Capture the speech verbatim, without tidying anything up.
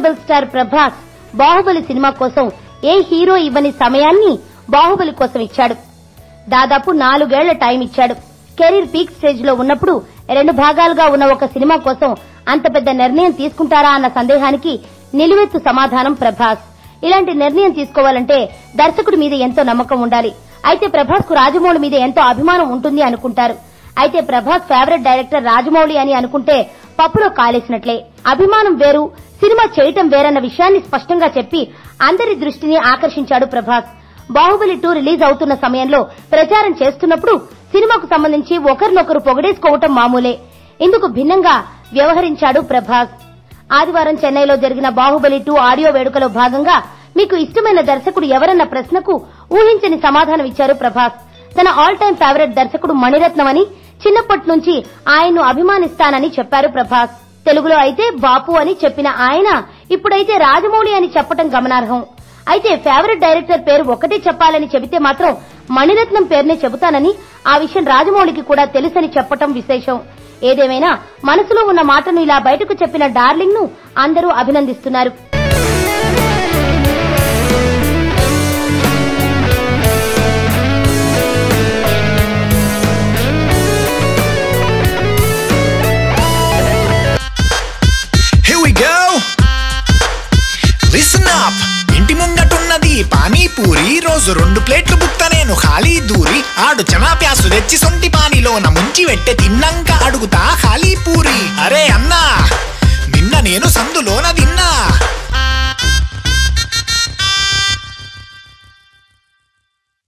Rebel star Prabhas Baahubali సినిమా కోసం ఏ హీరో ఇవ్వని సమయాన్ని బాహుబలి కోసం ఇచ్చాడు. దాదాపు నాలుగేళ్ల టైం ఇచ్చాడు. కెరీర్ పీక్ స్టేజ్ లో ఉన్నప్పుడు రెండు భాగాలుగా ఉన్న ఒక సినిమా కోసం అంత పెద్ద నిర్ణయం తీసుకుంటారా అన్న సందేహానికి నిలువెత్తు సమాధానం ప్రభాస్. ఇలాంటి నిర్ణయం తీసుకోవాలంటే దర్శకుడి మీద ఎంతో నమ్మకం ఉండాలి. అయితే ప్రభాస్ కు రాజమౌళి మీద ఎంతో అభిమానం ఉంటుంది అనుకుంటారు. అయితే ప్రభాస్ ఫేవరెట్ డైరెక్టర్ రాజమౌళి అని అనుకుంటే పప్పులో కాలేసినట్లే. అభిమానం వేరు, సినిమా చేయటం వేరన్న విషయాన్ని స్పష్టంగా చెప్పి అందరి దృష్టిని ఆకర్షించాడు ప్రభాస్. బాహుబలి టూ రిలీజ్ అవుతున్న సమయంలో ప్రచారం చేస్తున్నప్పుడు సినిమాకు సంబంధించి ఒకరినొకరు పొగడేసుకోవటం మామూలే. ఇందుకు భిన్నంగా వ్యవహరించాడు ప్రభాస్. ఆదివారం చెన్నైలో జరిగిన బాహుబలి టూ ఆడియో వేడుకలో భాగంగా మీకు ఇష్టమైన దర్శకుడు ఎవరన్న ప్రశ్నకు ఊహించని సమాధానం ఇచ్చారు ప్రభాస్. తన ఆల్ టైమ్ ఫేవరెట్ దర్శకుడు మణిరత్నం అని, చిన్నప్పటి నుంచి ఆయన్ను అభిమానిస్తానని చెప్పారు ప్రభాస్. తెలుగులో అయితే బాపు అని చెప్పిన ఆయన ఇప్పుడైతే రాజమౌళి అని చెప్పడం గమనార్హం. అయితే ఫేవరెట్ డైరెక్టర్ పేరు ఒకటే చెప్పాలని చెబితే మాత్రం మణిరత్నం పేరునే చెబుతానని, ఆ విషయం రాజమౌళికి కూడా తెలుసని చెప్పటం విశేషం. ఏదేమైనా మనసులో ఉన్న మాటను ఇలా బయటకు చెప్పిన డార్లింగ్ ను అందరూ అభినందిస్తున్నారు. ఇంటి ముంగటున్నది పానీపూరి, రోజు రెండు ప్లేట్లు బుక్త నేను ఖాళీ దూరి, ఆడు చనా ప్యాసు తెచ్చి సొంటి పానీలోన ముంచి వెట్టె తిన్నంక అడుగుతా ఖాళీ పూరి. అరే అన్నా నిన్న నేను